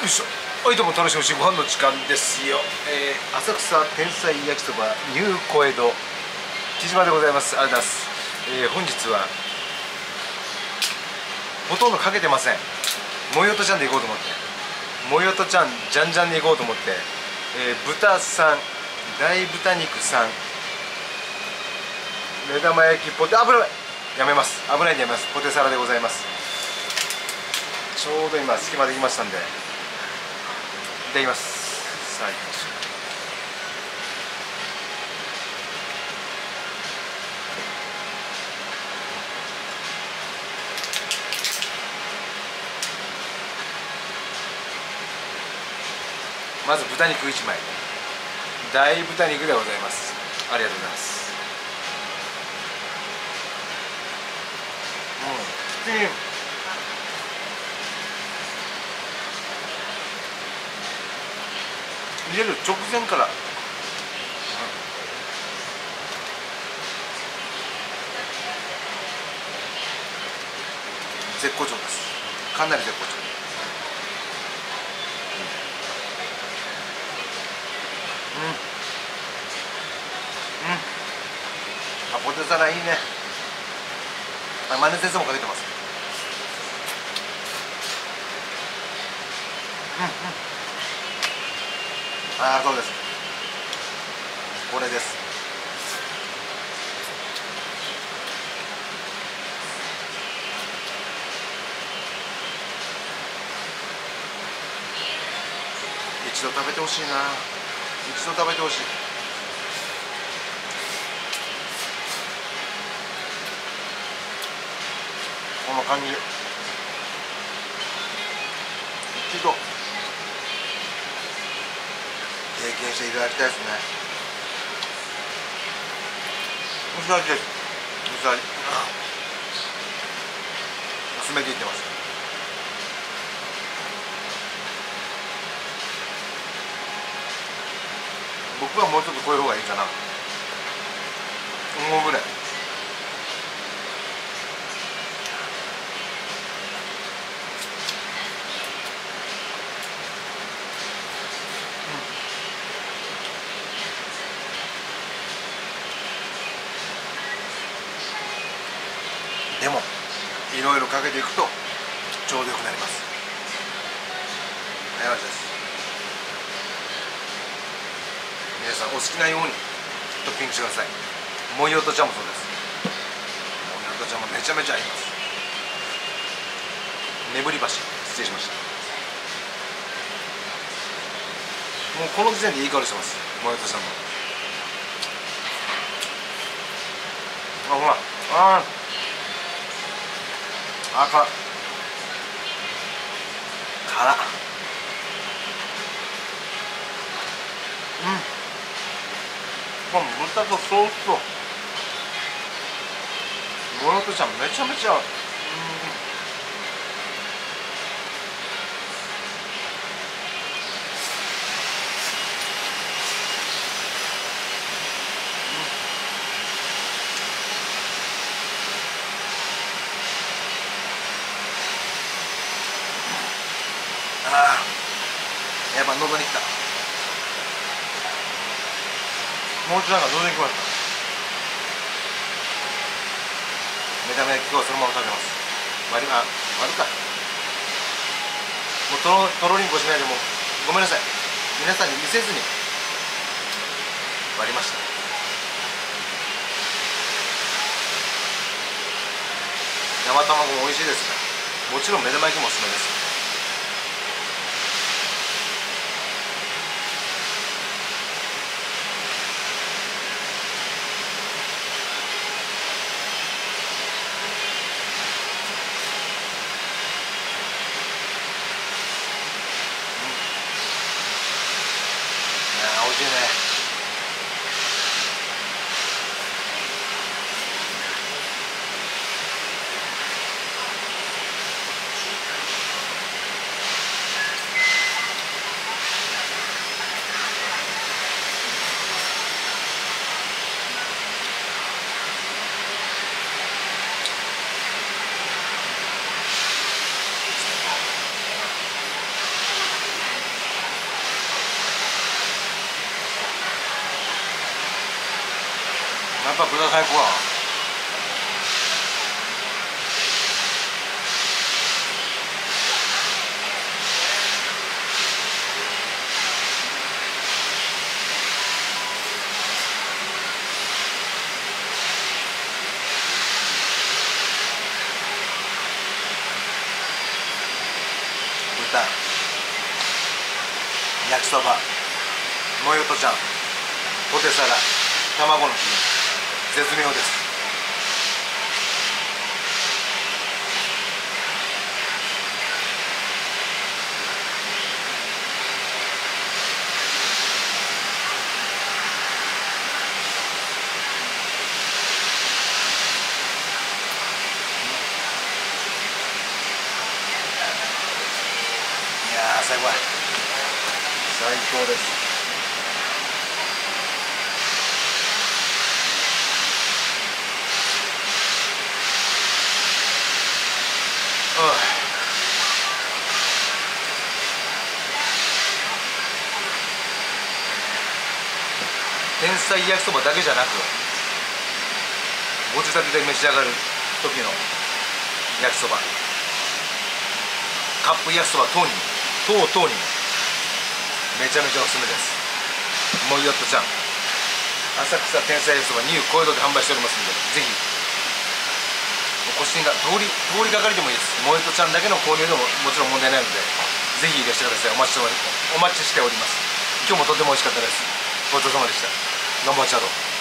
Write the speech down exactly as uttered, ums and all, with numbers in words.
いしょ。はい、どうも楽しむしご飯の時間ですよ。えー、浅草天才焼きそばニュー小江戸木島でございます。ありがとうございます。えー、本日はほとんどかけてません。もよとちゃんでいこうと思ってもよとちゃんじゃんじゃんでいこうと思って、えー、豚さん、大豚肉さん、目玉焼きポテ、危ない、やめます。危ないんでやめます。ポテサラでございます。ちょうど今隙間できましたんでいただきます。さあ行きましょう。まず豚肉いちまい、大豚肉でございます。ありがとうございます。うん、入れる直前から、うん、絶好調です。かなり絶好調。うんうん、あ、ポテサラいいね。あ、マヨネーズもかけてます。うんうん、ああ、そうです、これです。一度食べてほしいな。一度食べてほしい。この感じ、一度経験していただきたいですね。薄味です。薄味、薄めていってます。僕はもうちょっと濃い方がいいかな思うぐらい。でもいろいろかけていくとちょうどよくなります。よろしいです。皆さんお好きなようにトッピングしてください。もよとちゃんもそうです。もよとちゃんもめちゃめちゃ合います。眠り橋、失礼しました。もうこの時点でいい香りしてます。もよとちゃんも。あ、ほら、ああ、あ、辛っ、辛っ、うん、この豚とソースともよとちゃんめちゃめちゃ、うん、ああ、やっぱ喉にきた。もう一段が喉にきました。目玉焼きをそのまま食べます。割り、あ、割るか。もうとろ、とろりんこしないで、もうごめんなさい。皆さんに見せずに割りました。生卵も美味しいですが、もちろん目玉焼きもおすすめです。美味しいね。 っぱ豚最高だ。豚、焼きそば、もよとちゃん、ポテサラ、卵の黄身、絶妙です。いやー、最高だ。最高です。天才焼きそばだけじゃなく、ご自宅で召し上がる時の焼きそば、カップ焼きそば等に等々にもめちゃめちゃおすすめです。もいよっとちゃん、浅草天才焼きそばニュー小江戸で販売しておりますので、ぜひお越しが通り通りがかりでもいいです。もいよっとちゃんだけの購入でももちろん問題ないので、ぜひいらしてください。お待ちしておりお待ちしております。今日もとても美味しかったです。ごちそうさまでした。頑張っちゃろう。